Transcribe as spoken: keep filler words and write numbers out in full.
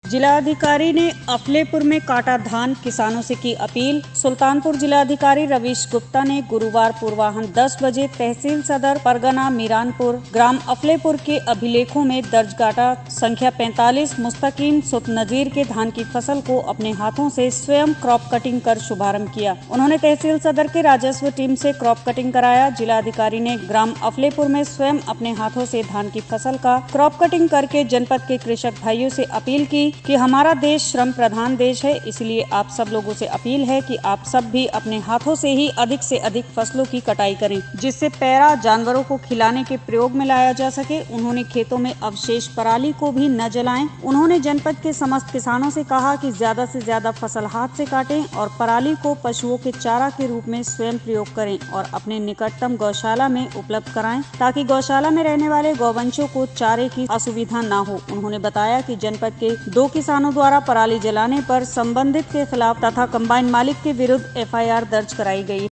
जिलाधिकारी ने अफलेपुर में काटा धान, किसानों से की अपील। सुल्तानपुर जिलाधिकारी रवीश गुप्ता ने गुरुवार पूर्वाह्न दस बजे तहसील सदर परगना मीरानपुर ग्राम अफलेपुर के अभिलेखों में दर्ज काटा संख्या पैंतालीस मुस्तकीम सुत नजीर के धान की फसल को अपने हाथों से स्वयं क्रॉप कटिंग कर शुभारंभ किया। उन्होंने तहसील सदर के राजस्व टीम से क्रॉप कटिंग कराया। जिलाधिकारी ने ग्राम अफलेपुर में स्वयं अपने हाथों से धान की फसल का क्रॉप कटिंग करके जनपद के कृषक भाइयों से अपील की कि हमारा देश श्रम प्रधान देश है, इसलिए आप सब लोगों से अपील है कि आप सब भी अपने हाथों से ही अधिक से अधिक फसलों की कटाई करें, जिससे पैरा जानवरों को खिलाने के प्रयोग में लाया जा सके। उन्होंने खेतों में अवशेष पराली को भी न जलाएं। उन्होंने जनपद के समस्त किसानों से कहा कि ज्यादा से ज्यादा फसल हाथ से काटें और पराली को पशुओं के चारा के रूप में स्वयं प्रयोग करें और अपने निकटतम गौशाला में उपलब्ध कराएं, ताकि गौशाला में रहने वाले गौवंशों को चारे की असुविधा न हो। उन्होंने बताया कि जनपद के दो किसानों द्वारा पराली जलाने पर संबंधित के खिलाफ तथा कंबाइन मालिक के विरुद्ध एफ आई आर दर्ज कराई गई।